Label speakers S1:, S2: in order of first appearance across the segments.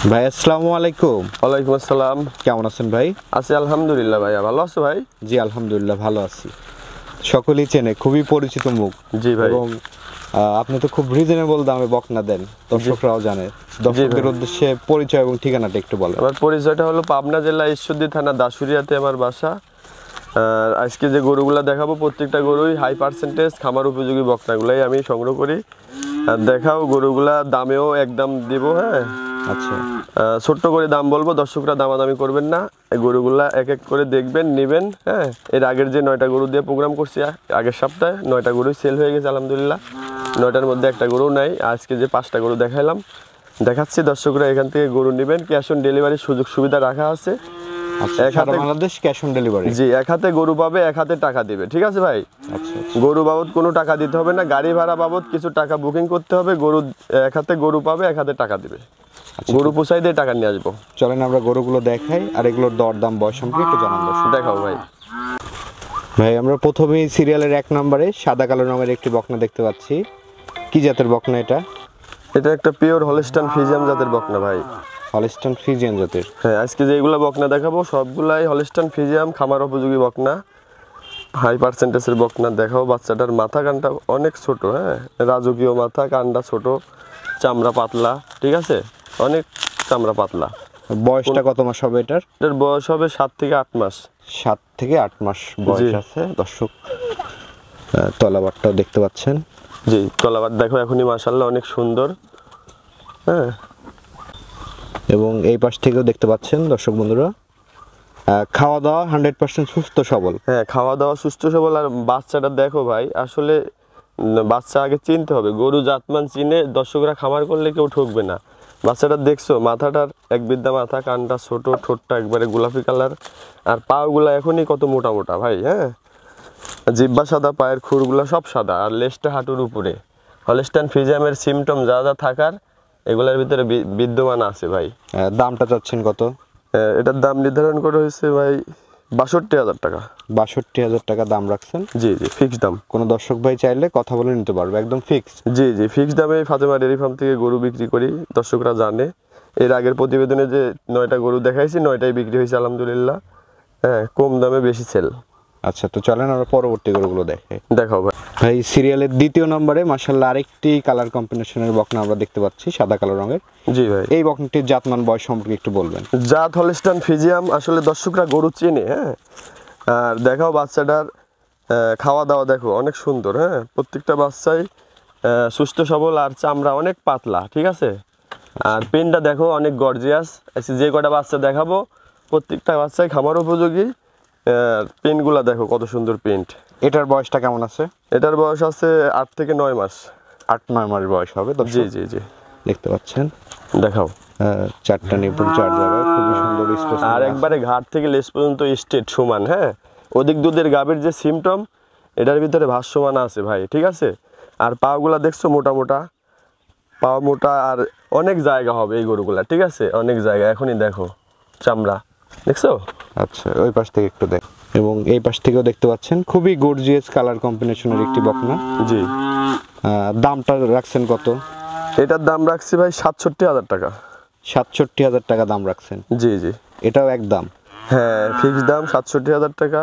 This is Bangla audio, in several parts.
S1: ভাই আসসালামু আলাইকুম।
S2: ওয়ালাইকুম আসসালাম।
S1: কেমন আছেন ভাই?
S2: আছি আলহামদুলিল্লাহ ভাইয়া, ভালো আছো ভাই?
S1: জি আলহামদুলিল্লাহ ভালো আছি। সকলেই চেনে, খুবই পরিচিত মুখ।
S2: জি ভাই।
S1: এবং আপনি তো খুব রিজনেবল দামে বকনা দেন, দর্শকরাও জানে। দর্শকদের উদ্দেশ্যে পরিচয় এবং ঠিকানাটা একটু বলেন।
S2: আমার পরিচয়টা হলো পাবনা জেলা ঈশ্বরদী থানা দাসুরিয়াতে আমার বাসা। আজকে যে গরুগুলা দেখাবো প্রত্যেকটা গরুই হাই পার্সেন্টেজ খামার উপযোগী বকনাগুলাই আমি সংগ্রহ করি। আর দেখাও গরুগুলা দামেও একদম দিব। হ্যাঁ
S1: আচ্ছা,
S2: ছোট্ট করে দাম বলবো, দর্শকরা দামাদামি করবেন না। এই গরুগুলা এক এক করে দেখবেন, নেবেন। হ্যাঁ, এর আগের যে 9টা গরু দিয়ে প্রোগ্রাম করছি আগের সপ্তাহে 9টা গরুই সেল হয়ে গেছে আলহামদুলিল্লাহ। 9টার মধ্যে একটা গরু নাই। আজকে যে 5টা গরু দেখাচ্ছি, দর্শকরা এখান থেকে গরু নেবেন। ক্যাশ অন ডেলিভারির সুযোগ সুবিধা রাখা আছে।
S1: সারা বাংলাদেশ ক্যাশ অন ডেলিভারি।
S2: জি, এক হাতে গরু পাবে, এক হাতে টাকা দিবে। ঠিক আছে ভাই?
S1: আচ্ছা,
S2: গরু বাবদ কোনো টাকা দিতে হবে না, গাড়ি ভাড়া বাবদ কিছু টাকা বুকিং করতে হবে। গরু এক হাতে গরু পাবে, এক হাতে টাকা দিবে। গরু পোষাই দিয়ে টাকা নিয়ে আসবো।
S1: চলেন আমরা গরুগুলো দেখাই আর এগুলোর দরদাম বয়স সম্পর্কে একটু জানান।
S2: দেখাও ভাই।
S1: ভাই আমরা প্রথমেই সিরিয়ালের 1 নম্বরে সাদা কালো রঙের একটি বকনা দেখতে পাচ্ছি। কি জাতের বকনা এটা?
S2: এটা একটা পিওর হলস্টাইন ফ্রিজিয়ান জাতের বকনা ভাই।
S1: হলস্টাইন ফ্রিজিয়ান জাতের?
S2: হ্যাঁ, আজকে যেগুলো বকনা দেখাবো সবগুলাই হলস্টাইন ফ্রিজিয়ান খামার উপযোগী বকনা, হাই পার্সেন্টেজের বকনা। দেখাও বাচ্চাটার মাথা কানটা অনেক ছোট। হ্যাঁ, রাজকীয় মাথা, কানটা ছোট, চামড়া পাতলা। ঠিক আছে, অনেক চামড়া পাতলা।
S1: বয়সটা কত মাস হবে এটার?
S2: এটার বয়স হবে 7 থেকে 8 মাস।
S1: 7 থেকে 8 মাস বয়স আছে। দর্শক তলাবারটাও দেখতে পাচ্ছেন।
S2: জি, তলাবার দেখো এখনই মাশাআল্লাহ অনেক সুন্দর। হ্যাঁ,
S1: এবং এই পাশ থেকেও দেখতে পাচ্ছেন দর্শক বন্ধুরা। খাওয়া দাওয়া 100% সুস্থ সবল।
S2: হ্যাঁ, খাওয়া দাওয়া সুস্থ সবল। আর বাচ্চাটা দেখো ভাই, আসলে বাচ্চা আগে চিনতে হবে। গরু জাতমান চিনে দর্শকরা খামার করলে কেউ ঠকবে না। বাচ্চাটা দেখছো, মাথাটার এক বিদ্যা মাথা, কানটা ছোট, ঠোঁটটা একবারে গোলাপি কালার। আর পাগুলা এখনই কত মোটা মোটা ভাই। হ্যাঁ, জিব্বা সাদা, পায়ের খুরগুলা সব সাদা, আর লেজটা হাঁটুর উপরে। হলস্টাইন ফ্রিজিয়ামের সিমটম যা যা থাকার এগুলোর ভিতরে বিদ্যমান আছে ভাই।
S1: দামটা চাচ্ছেন কত?
S2: এটার দাম নির্ধারণ করা হয়েছে ভাই 62,000 টাকা।
S1: 62,000 টাকা দাম রাখছেন?
S2: জি জি, ফিক্স দাম।
S1: কোনো দর্শক ভাই চাইলে কথা বলে নিতে পারবে, একদম ফিক্স?
S2: জি জি, ফিক্স দামে ফাতেমা ডেয়ারি ফার্ম থেকে গরু বিক্রি করি, দর্শকরা জানে। এর আগের প্রতিবেদনে যে 9টা গরু দেখাইছি 9টাই বিক্রি হয়েছে আলহামদুলিল্লাহ। হ্যাঁ, কম দামে বেশি সেল।
S1: আচ্ছা, তো চলেন আমরা পরবর্তী গরুগুলো দেখে।
S2: দেখাও ভাই।
S1: ভাই সিরিয়ালের 2য় নম্বরে মাশাআল্লাহ আরেকটি কালার কম্বিনেশনের বকনা আমরা দেখতে পাচ্ছি, সাদা কালো রঙের।
S2: জি ভাই।
S1: এই বকনাটির জাতমান বয়স সম্পর্কে একটু বলবেন।
S2: জাত হলস্টাইন ফ্রিজিয়াম। আসলে দর্শকরা গরু চেনে। হ্যাঁ, আর দেখাও বাচ্চাটার খাওয়া দাওয়া দেখো অনেক সুন্দর। হ্যাঁ, প্রত্যেকটা বাচ্চাই সুস্থ সবল, আর চামড়া অনেক পাতলা। ঠিক আছে, আর পেনটা দেখো অনেক গর্জিয়াস। যে কটা বাচ্চা দেখাবো প্রত্যেকটা বাচ্চাই খামার উপযোগী। পেনগুলা দেখো কত সুন্দর পেন্ট।
S1: এটার বয়সটা কেমন আছে?
S2: এটার বয়স আছে 8 থেকে 9 মাস।
S1: 8-9 মাস বয়স হবে।
S2: জি জি জি,
S1: দেখতে পাচ্ছেন।
S2: দেখাও।
S1: 4টা নিপুণ 4 জায়গায় খুবই সুন্দর স্পেস।
S2: আর একবারে ঘাট থেকে লেজ পর্যন্ত স্ট্রেট সমান। হ্যাঁ, অধিক দুধের গাভীর যে সিমটম এটার ভিতরে ভাষ্যমান আছে ভাই। ঠিক আছে, আর পাগুলা দেখছো মোটা মোটা, পা মোটা, আর অনেক জায়গা হবে এই গরুগুলা। ঠিক আছে, অনেক জায়গা। এখনই দেখো চামড়া দেখছো।
S1: আচ্ছা, ওই পাশ থেকে একটু দেখ। এবং এই পাশ থেকেও দেখতে পাচ্ছেন খুবই গর্জিয়াস কালার কম্বিনেশনের একটি বকনা।
S2: জি।
S1: দামটা রাখছেন কত?
S2: এটার দাম রাখছি ভাই 67,000 টাকা।
S1: 67,000 টাকা দাম রাখছেন?
S2: জি জি।
S1: এটাও একদম?
S2: হ্যাঁ, ফিক্স দাম 67,000 টাকা।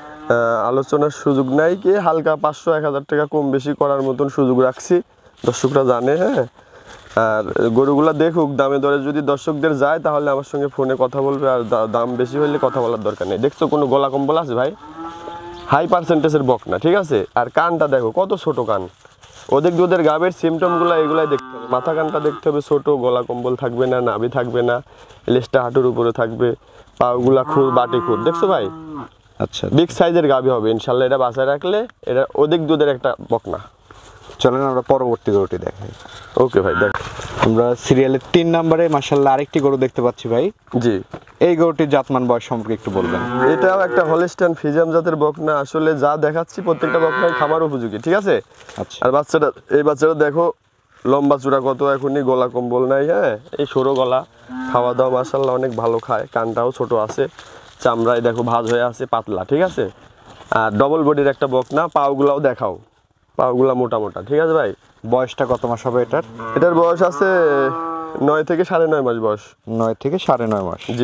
S2: আলোচনার সুযোগ নাই, কি হালকা 500-1000 টাকা কম বেশি করার মতন সুযোগ রাখছি, দর্শকরা জানে। হ্যাঁ, আর গরুগুলা দেখুক, দামে দরে যদি দর্শকদের যায় তাহলে আমার সঙ্গে ফোনে কথা বলবে। আর দাম বেশি হলে কথা বলার দরকার নেই। দেখছো কোনো গলা কম্বল আছে ভাই? হাই পার্সেন্টেজের বকনা। ঠিক আছে, আর কানটা দেখো কত ছোট কান। অধিক দুধের গাভীর সিমটমগুলো এগুলাই দেখতে হবে। মাথা কানটা দেখতে হবে ছোট, গলা কম্বল থাকবে না, নাভি থাকবে না, লেজটা হাঁটুর উপরে থাকবে, পাগুলা খুর, বাটি খুর। দেখছো ভাই?
S1: আচ্ছা,
S2: বিগ সাইজের গাভী হবে ইনশাল্লাহ। এটা বাসায় রাখলে এটা অধিক দুধের একটা বকনা।
S1: চলেন আমরা পরবর্তী গরুটি দেখাই।
S2: ওকে ভাই, দেখ।
S1: আমরা সিরিয়ালের 3 নম্বরে মাশাআল্লাহ আরেকটি গরু দেখতে পাচ্ছি ভাই।
S2: জি।
S1: এই গরুটির জাতমান বয়স সম্পর্কে একটু বলবেন।
S2: এটাও একটা হলস্টাইন ফ্রিজিয়াম জাতের বকনা। আসলে যা দেখাচ্ছি প্রত্যেকটা বকনাই খামার উপযোগী। ঠিক আছে,
S1: আচ্ছা।
S2: আর এই বাচ্চাটা দেখো লম্বা চূড়া কত, এখনই গলা কম্বল নাই। হ্যাঁ, এই সরু গলা, খাওয়া দাওয়া মাশাআল্লাহ অনেক ভালো খায়, কানটাও ছোট আছে, চামড়ায় দেখো ভাঁজ হয়ে আছে, পাতলা। ঠিক আছে, আর ডবল বডির একটা বকনা। পাগুলাও দেখাও, পাগুলা মোটা মোটা। ঠিক আছে ভাই।
S1: বয়সটা কত মাস হবে এটার?
S2: এটার বয়স আছে 9 থেকে 9.5 মাস বয়স।
S1: 9 থেকে 9.5 মাস।
S2: জি।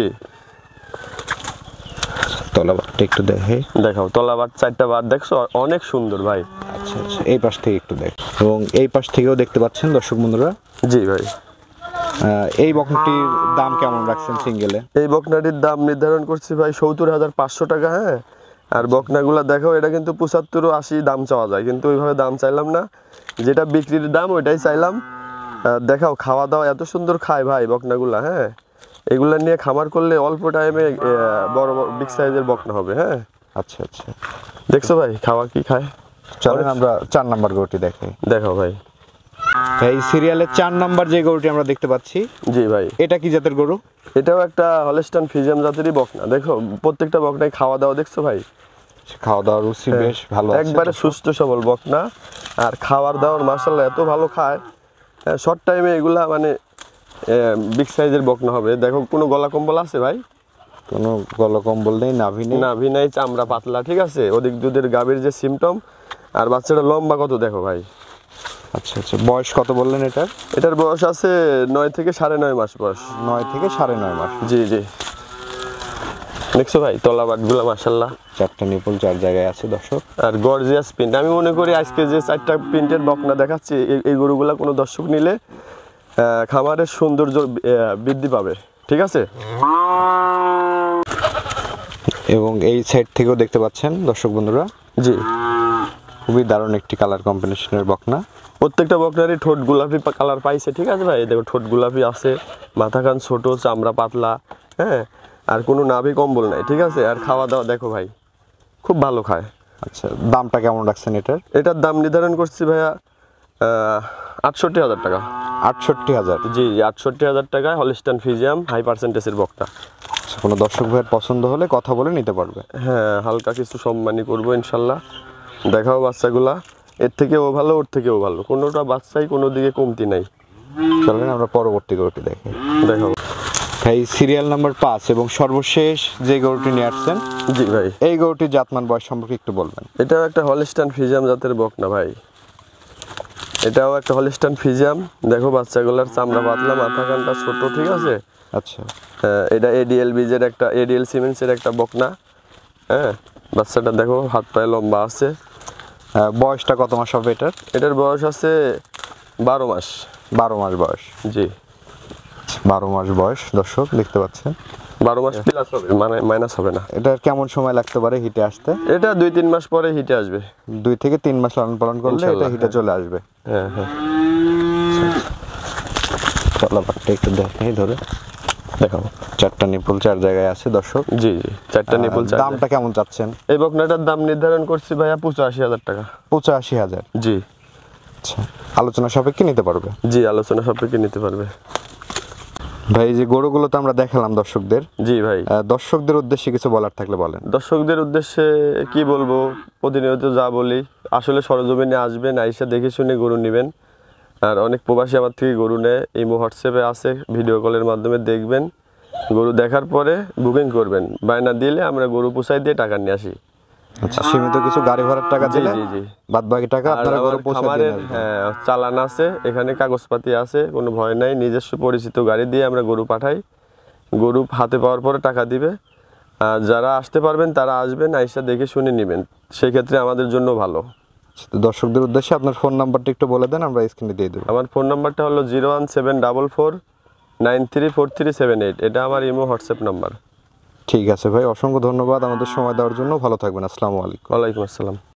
S1: তলাবারটা একটু দেখে
S2: দেখাও, তলাবার 4টা বার দেখছো, অনেক সুন্দর ভাই।
S1: আচ্ছা আচ্ছা, এই পাশ থেকে একটু দেখ, এবং এই পাশ থেকেও দেখতে পাচ্ছেন দর্শক বন্ধুরা।
S2: জি ভাই।
S1: এই বকনাটির দাম কেমন রাখছেন সিঙ্গেলে?
S2: এই বকনাটির দাম নির্ধারণ করছি ভাই 70,500 টাকা। হ্যাঁ, আর বকনাগুলা দেখো, এটা কিন্তু 75 ও 80 দাম চাওয়া যায়, কিন্তু ওইভাবে দাম চাইলাম না, যেটা বিক্রির দাম ওইটাই চাইলাম। দেখাও, খাওয়া দাওয়া এত সুন্দর খায় ভাই বকনাগুলা। হ্যাঁ, এগুলা নিয়ে খামার করলে অল্প টাইমে বড় বড় বিগ সাইজের বকনা হবে। হ্যাঁ,
S1: আচ্ছা আচ্ছা,
S2: দেখছো ভাই খাওয়া কি খায়।
S1: চলেন আমরা 4 নাম্বার গরুটি দেখাই।
S2: দেখাও ভাই।
S1: এই সিরিয়ালের 4 নাম্বার যে গরুটি আমরা দেখতে পাচ্ছি,
S2: জি ভাই,
S1: এটা কি জাতের গরু?
S2: এটাও একটা হলস্টাইন ফ্রিজিয়ান জাতেরই বকনা। দেখো প্রত্যেকটা বকনায় খাওয়া দাওয়া দেখছো ভাই,
S1: খাওয়া দাওয়ার রুচি বেশ ভালো আছে,
S2: একবারে সুস্থ সবল বকনা। আর খাওয়ার দাওয়ার মাশাআল্লাহ এত ভালো খায়, শর্ট টাইমে এগুলা মানে বিগ সাইজের বকনা হবে। দেখো, কোনো গলা কম্বল আছে ভাই?
S1: কোনো গলা কম্বল নেই, নাভি নেই।
S2: নাভি নাই, চামড়া পাতলা, ঠিক আছে। অধিক দুধের গাভীর যে সিমটম। আর বাচ্চাটা লম্বা কত দেখো ভাই।
S1: আচ্ছা আচ্ছা, বয়স কত বললেন এটার?
S2: এটার বয়স আছে 9 থেকে 9.5 মাস বয়স।
S1: 9 থেকে 9.5 মাস।
S2: জি জি। দেখছো ভাই তলাবাটগুলো মাশাআল্লাহ,
S1: 4টা নিপুল 4 জায়গায় আছে দর্শক।
S2: আর গর্জিয়াস প্রিন্ট। আমি মনে করি আজকে যে 4টা প্রিন্টের বকনা দেখাচ্ছি, এই গরুগুলা কোনো দর্শক নিলে খামারের সৌন্দর্য বৃদ্ধি পাবে, ঠিক আছে।
S1: এবং এই সাইড থেকেও দেখতে পাচ্ছেন দর্শক বন্ধুরা।
S2: জি,
S1: খুবই দারুণ একটি কালার কম্বিনেশনের বকনা।
S2: প্রত্যেকটা বকনারই ঠোঁট গোলাপি কালার পাইছে, ঠিক আছে ভাই। দেখো ঠোঁট গোলাপি আছে, মাথা কান ছোট, চামড়া পাতলা। হ্যাঁ, আর কোনো নাভি কম্বল নাই, ঠিক আছে। আর খাওয়া দাওয়া দেখো ভাই, খুব ভালো খায়।
S1: আচ্ছা, দামটা কেমন রাখছেন এটার?
S2: এটার দাম নির্ধারণ করছি ভাইয়া 68,000 টাকা।
S1: 68,000?
S2: জি, 68,000 টাকায় হলস্টাইন ফ্রিজিয়ান হাই পার্সেন্টেজের বকনা।
S1: আচ্ছা, কোনো দর্শক ভাইয়ের পছন্দ হলে কথা বলে নিতে পারবে।
S2: হ্যাঁ, হালকা কিছু সম্মানই করবো ইনশাল্লাহ। দেখাও বাচ্চাগুলা, এর থেকেও ভালো, ওর থেকেও ভালো, কোনোটা বাচ্চাই কোনো দিকে কমতি নাই।
S1: চলেন আমরা পরবর্তী গরুটি দেখি।
S2: দেখাও
S1: ভাই, সিরিয়াল নাম্বার 5 এবং সর্বশেষ যে গরুটি নিয়ে আসছেন,
S2: জি ভাই,
S1: এই গরুটির জাতমান বয়স সম্পর্কে একটু বলবেন।
S2: এটাও একটা হলস্টাইন ফ্রিজিয়ান জাতের বকনা ভাই। এটাও একটা হলস্টাইন ফ্রিজিয়ান। দেখো বাচ্চাগুলার চামড়া পাতলা, মাথা কানটা ছোট, ঠিক আছে।
S1: আচ্ছা,
S2: এটা এডিএল বীজের একটা, এডিএল সিমেন্টসের একটা বকনা। হ্যাঁ, বাচ্চাটা দেখো হাত পায়ে লম্বা আছে।
S1: বয়সটা কত মাস হবে এটার?
S2: এটার বয়স আছে 12 মাস।
S1: 12 মাস বয়স।
S2: জি,
S1: 12 মাস বয়স দর্শক দেখতে পাচ্ছেন।
S2: 12 মাস প্লাস হবে, মানে মাইনাস হবে না।
S1: এটার কেমন সময় লাগতে পারে হিটে আসতে?
S2: এটা 2-3 মাস পরে হিটে আসবে।
S1: 2 থেকে 3 মাস লালন পালন করলে এটা
S2: ইনশাল্লাহ,
S1: হিটে চলে আসবে।
S2: হ্যাঁ হ্যাঁ।
S1: তলাবারটা একটু দেখেই ধরে
S2: দেখাও,
S1: 4টা নিপুল 4 জায়গায় আছে দর্শক।
S2: জি জি, 4টা নিপুল।
S1: দামটা কেমন চাচ্ছেন?
S2: এই বকনাটার দাম নির্ধারণ করছি ভাইয়া 85,000 টাকা।
S1: 85,000?
S2: জি।
S1: আচ্ছা, আলোচনা সাপেক্ষে নিতে পারবে?
S2: জি, আলোচনা সাপেক্ষে নিতে পারবে।
S1: ভাই, এই যে গরুগুলো তো আমরা দেখালাম দর্শকদের,
S2: জি ভাই,
S1: দর্শকদের উদ্দেশ্যে কিছু বলার থাকলে বলেন।
S2: দর্শকদের উদ্দেশ্যে কি বলবো, প্রতিনিয়ত যা বলি, আসলে সরজমিনে আসবেন, আইসা দেখে শুনে গরু নেবেন। আর অনেক প্রবাসী আমার থেকে গরু নেয়, এই হোয়াটসঅ্যাপে আছে, ভিডিও কলের মাধ্যমে দেখবেন, গরু দেখার পরে বুকিং করবেন। বায়না দিলে আমরা গরু পোষাই দিয়ে টাকা নিয়ে আসি।
S1: আচ্ছা, সীমিত কিছু গাড়ি ভাড়ার টাকা
S2: জি
S1: দিলে
S2: জি জি,
S1: বাদ বাকি টাকা
S2: আর
S1: আপনারা গরু
S2: আমার
S1: পৌঁছে
S2: খামারের
S1: দিন।
S2: হ্যাঁ চালান আছে, এখানে কাগজপাতি আছে, কোনো ভয় নাই। নিজস্ব পরিচিত গাড়ি দিয়ে আমরা গরু পাঠাই, গরু হাতে পাওয়ার পরে টাকা দিবে। আর যারা আসতে পারবেন তারা আসবেন, আইসা দেখে শুনে নেবেন, সেক্ষেত্রে আমাদের জন্য ভালো।
S1: দর্শকদের উদ্দেশ্যে আপনার ফোন নাম্বারটা একটু বলে দেন, আমরা স্ক্রিনে দিয়ে দেবো।
S2: আমার ফোন নাম্বারটা হলো 01744934378। এটা আমার ইমো হোয়াটসঅ্যাপ নাম্বার।
S1: ঠিক আছে ভাই, অসংখ্য ধন্যবাদ আমাদের সময় দেওয়ার জন্য। ভালো থাকবেন। আসসালামু আলাইকুম।
S2: ওয়ালাইকুম আসসালাম।